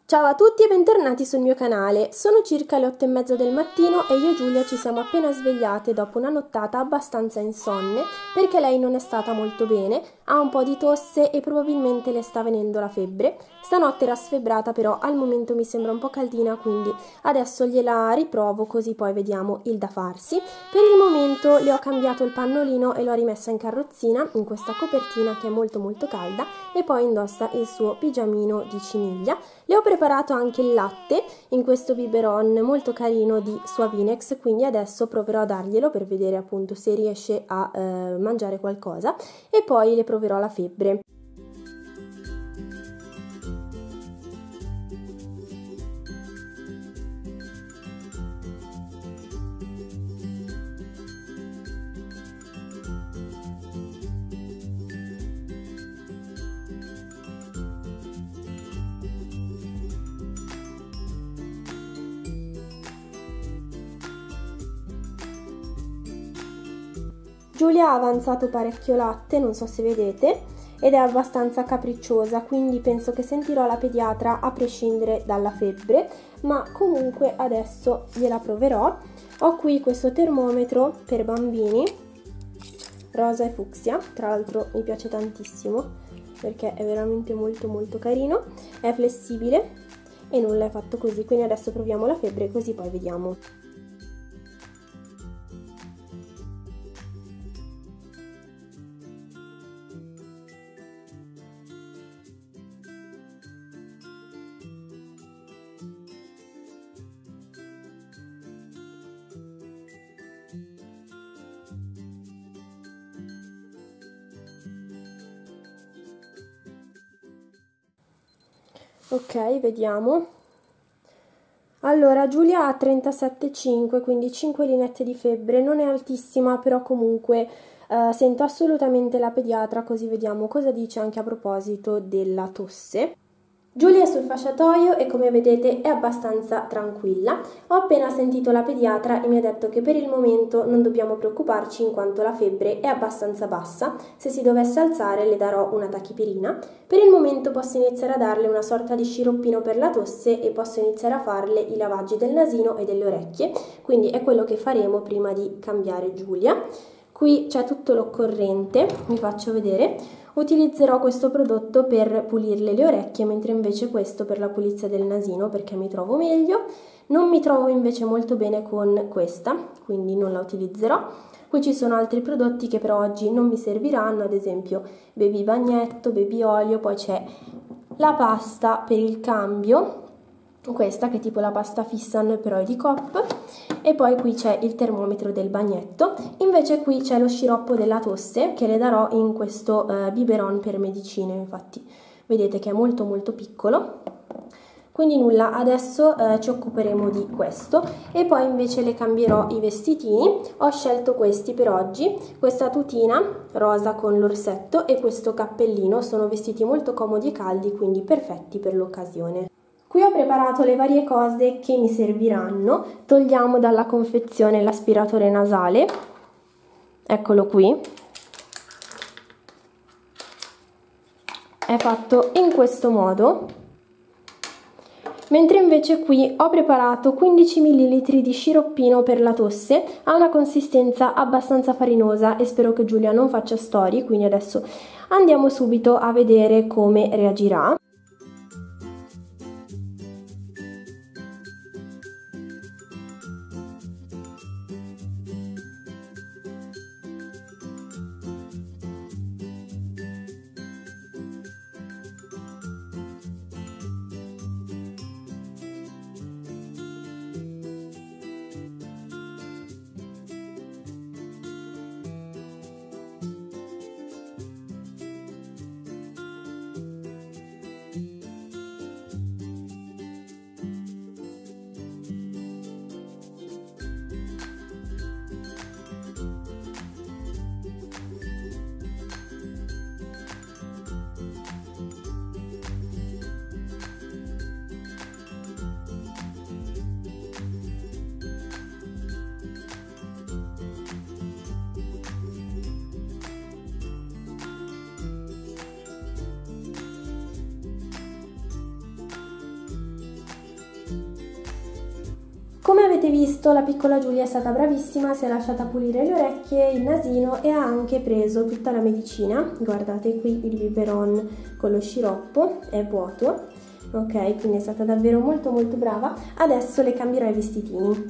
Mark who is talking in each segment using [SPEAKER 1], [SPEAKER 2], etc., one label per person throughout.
[SPEAKER 1] Ciao a tutti e bentornati sul mio canale. Sono circa le 8:30 del mattino e io e Giulia ci siamo appena svegliate dopo una nottata abbastanza insonne perché lei non è stata molto bene, ha un po' di tosse e probabilmente le sta venendo la febbre. Stanotte era sfebbrata, però al momento mi sembra un po' caldina, quindi adesso gliela riprovo così poi vediamo il da farsi. Per il momento le ho cambiato il pannolino e l'ho rimessa in carrozzina in questa copertina che è molto calda e poi indossa il suo pigiamino di ciniglia. Le ho preparato anche il latte in questo biberon molto carino di Suavinex, quindi adesso proverò a darglielo per vedere appunto se riesce a mangiare qualcosa e poi le proverò la febbre. Giulia ha avanzato parecchio latte, non so se vedete, ed è abbastanza capricciosa, quindi penso che sentirò la pediatra a prescindere dalla febbre, ma comunque adesso gliela proverò. Ho qui questo termometro per bambini, rosa e fucsia, tra l'altro mi piace tantissimo perché è veramente molto carino, è flessibile e nulla, è fatto così, quindi adesso proviamo la febbre così poi vediamo. Ok, vediamo. Allora, Giulia ha 37,5, quindi 5 linette di febbre, non è altissima, però comunque sento assolutamente la pediatra, così vediamo cosa dice anche a proposito della tosse. Giulia è sul fasciatoio e come vedete è abbastanza tranquilla. Ho appena sentito la pediatra e mi ha detto che per il momento non dobbiamo preoccuparci in quanto la febbre è abbastanza bassa. Se si dovesse alzare le darò una tachipirina. Per il momento posso iniziare a darle una sorta di sciroppino per la tosse e posso iniziare a farle i lavaggi del nasino e delle orecchie, quindi è quello che faremo prima di cambiare Giulia. Qui c'è tutto l'occorrente, vi faccio vedere. Utilizzerò questo prodotto per pulirle le orecchie, mentre invece questo per la pulizia del nasino, perché mi trovo meglio. Non mi trovo invece molto bene con questa, quindi non la utilizzerò. Qui ci sono altri prodotti che però oggi non mi serviranno, ad esempio baby bagnetto, baby olio, poi c'è la pasta per il cambio, questa che è tipo la pasta Fissan però è di Coop, e poi qui c'è il termometro del bagnetto. Invece qui c'è lo sciroppo della tosse che le darò in questo biberon per medicine, infatti vedete che è molto piccolo. Quindi nulla, adesso ci occuperemo di questo e poi invece le cambierò i vestitini. Ho scelto questi per oggi, questa tutina rosa con l'orsetto e questo cappellino, sono vestiti molto comodi e caldi, quindi perfetti per l'occasione. Qui ho preparato le varie cose che mi serviranno. Togliamo dalla confezione l'aspiratore nasale, eccolo qui, è fatto in questo modo. Mentre invece qui ho preparato 15 ml di sciroppino per la tosse, ha una consistenza abbastanza farinosa e spero che Giulia non faccia storie, quindi adesso andiamo subito a vedere come reagirà. Come avete visto, la piccola Giulia è stata bravissima, si è lasciata pulire le orecchie, il nasino e ha anche preso tutta la medicina. Guardate qui il biberon con lo sciroppo, è vuoto, ok? Quindi è stata davvero molto brava. Adesso le cambierò i vestitini.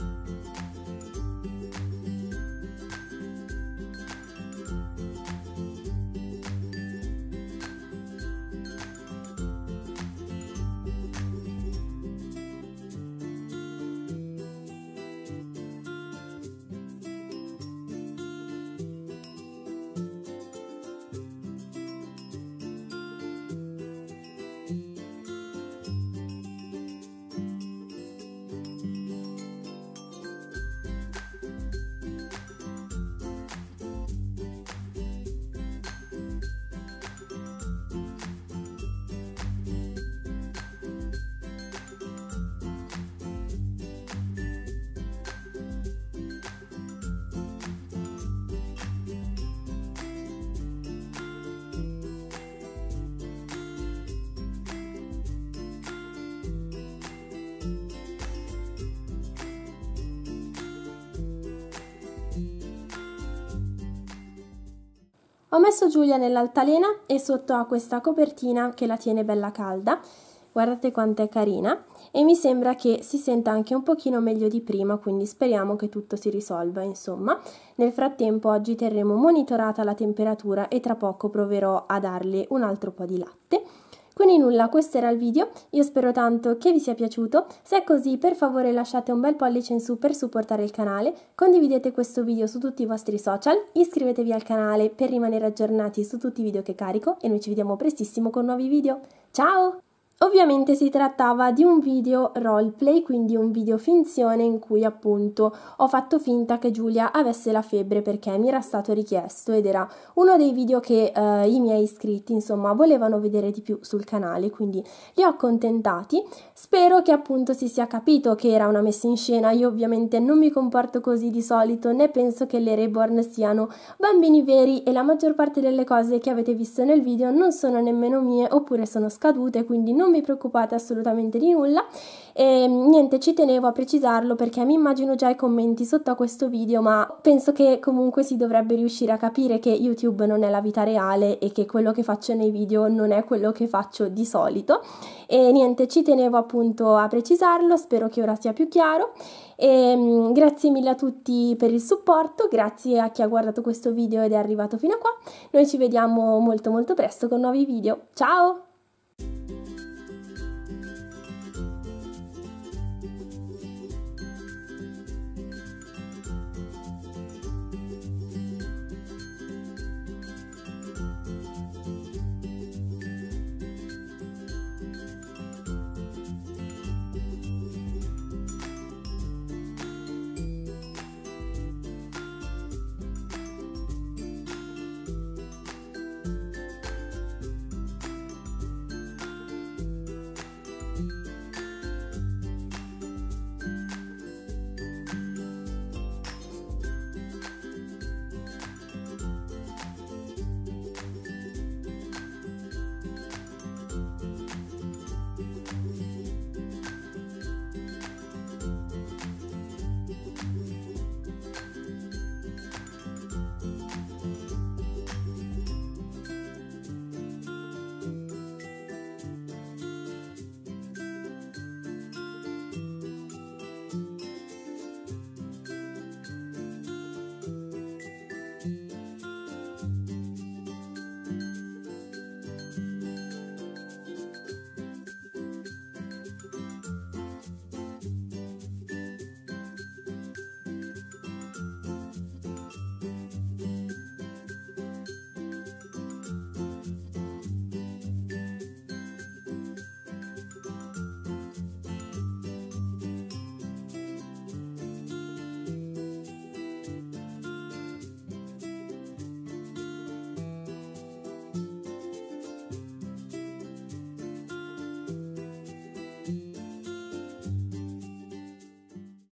[SPEAKER 1] Ho messo Giulia nell'altalena e sotto ha questa copertina che la tiene bella calda, guardate quanto è carina e mi sembra che si senta anche un pochino meglio di prima, quindi speriamo che tutto si risolva, insomma. Nel frattempo oggi terremo monitorata la temperatura e tra poco proverò a darle un altro po' di latte. Quindi nulla, questo era il video, io spero tanto che vi sia piaciuto, se è così per favore lasciate un bel pollice in su per supportare il canale, condividete questo video su tutti i vostri social, iscrivetevi al canale per rimanere aggiornati su tutti i video che carico e noi ci vediamo prestissimo con nuovi video. Ciao! Ovviamente si trattava di un video roleplay, quindi un video finzione in cui appunto ho fatto finta che Giulia avesse la febbre perché mi era stato richiesto ed era uno dei video che i miei iscritti insomma volevano vedere di più sul canale, quindi li ho accontentati. Spero che appunto si sia capito che era una messa in scena, io ovviamente non mi comporto così di solito né penso che le reborn siano bambini veri e la maggior parte delle cose che avete visto nel video non sono nemmeno mie oppure sono scadute, quindi non vi preoccupate assolutamente di nulla. E niente, ci tenevo a precisarlo perché mi immagino già i commenti sotto a questo video, ma penso che comunque si dovrebbe riuscire a capire che YouTube non è la vita reale e che quello che faccio nei video non è quello che faccio di solito. E niente, ci tenevo appunto a precisarlo, spero che ora sia più chiaro. E grazie mille a tutti per il supporto, grazie a chi ha guardato questo video ed è arrivato fino a qua. Noi ci vediamo molto presto con nuovi video. Ciao!